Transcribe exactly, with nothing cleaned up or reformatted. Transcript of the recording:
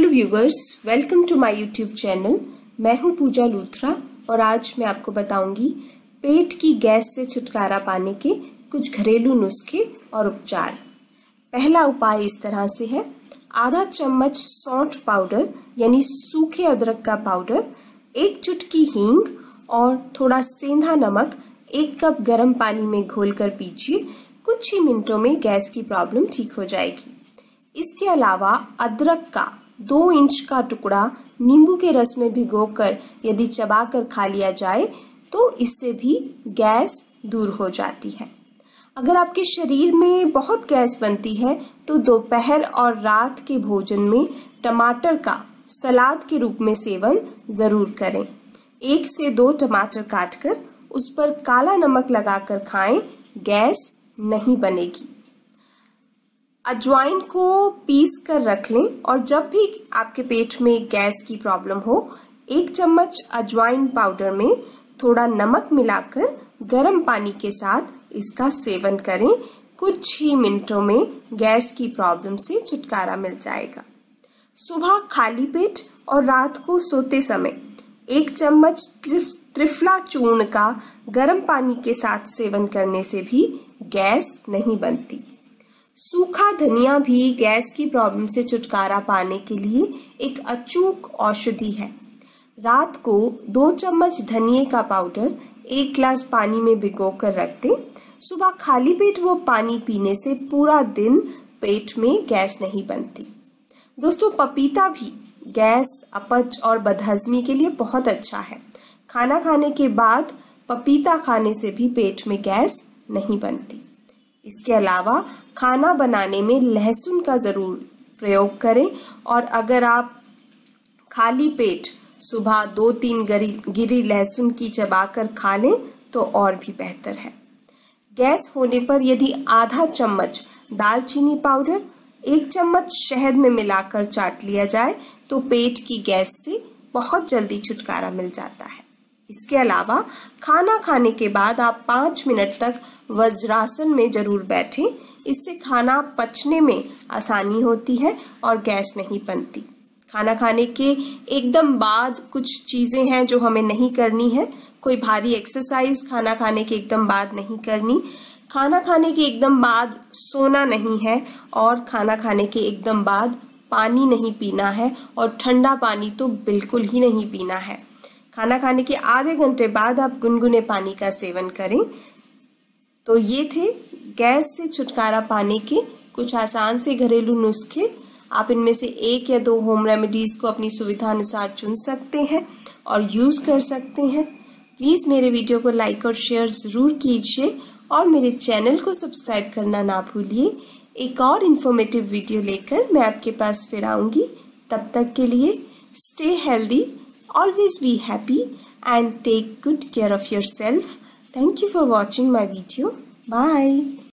Hello viewers, welcome to my YouTube channel. मैं हूं पूजा लूथरा और आज मैं आपको बताऊंगी पेट की गैस से छुटकारा पाने के कुछ घरेलू नुस्खे और उपचार। पहला उपाय इस तरह से है। आधा चम्मच सौंठ पाउडर यानी सूखे अदरक का पाउडर, एक चुटकी हींग और थोड़ा सेंधा नमक एक कप गर्म पानी में घोलकर पीजिए। कुछ ही मिनटों में गैस की प्रॉब्लम ठीक हो जाएगी। इसके अलावा अदरक का दो इंच का टुकड़ा नींबू के रस में भिगोकर यदि चबाकर खा लिया जाए तो इससे भी गैस दूर हो जाती है। अगर आपके शरीर में बहुत गैस बनती है तो दोपहर और रात के भोजन में टमाटर का सलाद के रूप में सेवन ज़रूर करें। एक से दो टमाटर काटकर उस पर काला नमक लगाकर खाएं, गैस नहीं बनेगी। अजवाइन को पीस कर रख लें और जब भी आपके पेट में गैस की प्रॉब्लम हो, एक चम्मच अजवाइन पाउडर में थोड़ा नमक मिलाकर गर्म पानी के साथ इसका सेवन करें। कुछ ही मिनटों में गैस की प्रॉब्लम से छुटकारा मिल जाएगा। सुबह खाली पेट और रात को सोते समय एक चम्मच त्रिफ त्रिफला चूर्ण का गर्म पानी के साथ सेवन करने से भी गैस नहीं बनती। सूखा धनिया भी गैस की प्रॉब्लम से छुटकारा पाने के लिए एक अचूक औषधि है। रात को दो चम्मच धनिए का पाउडर एक गिलास पानी में भिगोकर रख दें। सुबह खाली पेट वो पानी पीने से पूरा दिन पेट में गैस नहीं बनती। दोस्तों, पपीता भी गैस, अपच और बदहजमी के लिए बहुत अच्छा है। खाना खाने के बाद पपीता खाने से भी पेट में गैस नहीं बनती। इसके अलावा खाना बनाने में लहसुन का ज़रूर प्रयोग करें और अगर आप खाली पेट सुबह दो तीन गिरी गिरी लहसुन की चबाकर खा लें तो और भी बेहतर है। गैस होने पर यदि आधा चम्मच दालचीनी पाउडर एक चम्मच शहद में मिलाकर चाट लिया जाए तो पेट की गैस से बहुत जल्दी छुटकारा मिल जाता है। इसके अलावा खाना खाने के बाद आप पाँच मिनट तक वज्रासन में जरूर बैठें। इससे खाना पचने में आसानी होती है और गैस नहीं बनती। खाना खाने के एकदम बाद कुछ चीज़ें हैं जो हमें नहीं करनी है। कोई भारी एक्सरसाइज खाना खाने के एकदम बाद नहीं करनी। खाना खाने के एकदम बाद सोना नहीं है और खाना खाने के एकदम बाद पानी नहीं पीना है और ठंडा पानी तो बिल्कुल ही नहीं पीना है। खाना खाने के आधे घंटे बाद आप गुनगुने पानी का सेवन करें। तो ये थे गैस से छुटकारा पाने के कुछ आसान से घरेलू नुस्खे। आप इनमें से एक या दो होम रेमेडीज़ को अपनी सुविधा अनुसार चुन सकते हैं और यूज़ कर सकते हैं। प्लीज़ मेरे वीडियो को लाइक और शेयर ज़रूर कीजिए और मेरे चैनल को सब्सक्राइब करना ना भूलिए। एक और इन्फॉर्मेटिव वीडियो लेकर मैं आपके पास फिर आऊँगी। तब तक के लिए stay healthy, always be happy and take good care of yourself. Thank you for watching my video. Bye.